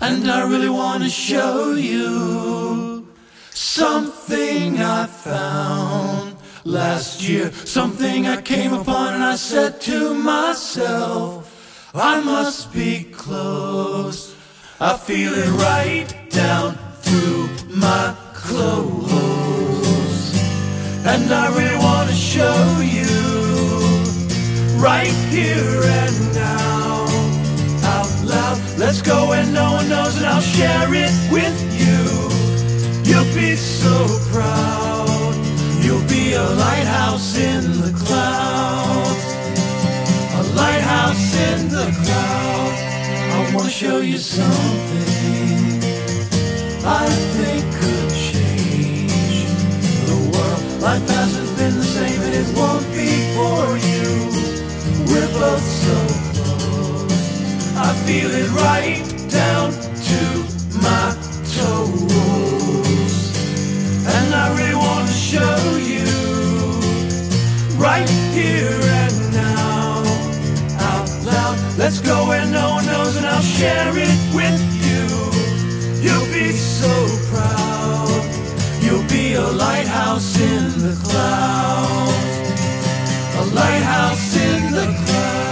And I really want to show you something I found last year, something I came upon, and I said to myself, I must be close. I feel it right down through my clothes. And I really want to show you right here and now, out loud. Let's go where no one knows, and I'll share it with you. You'll be so proud. You'll be a lighthouse in the clouds, a lighthouse in the clouds. I want to show you something I think could change the world. Life hasn't been the same, and it won't be for you. We're both so close. I feel it right down to my toes. And I really want to show you right here and now, out loud. Let's go where no one knows, and I'll share it with you. You'll be so proud. You'll be a lighthouse in the clouds, a lighthouse in the clouds.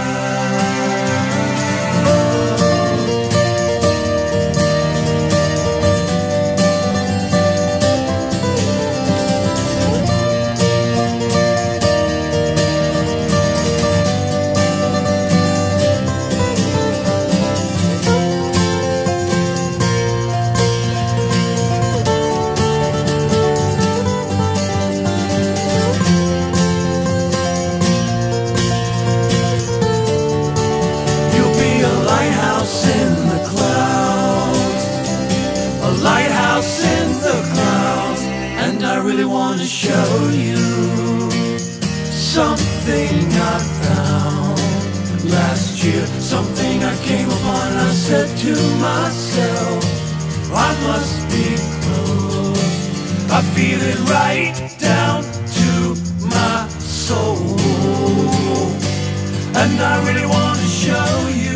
Lighthouse in the clouds. And I really want to show you something I found last year, something I came upon, and I said to myself, I must be close. I feel it right down to my soul. And I really want to show you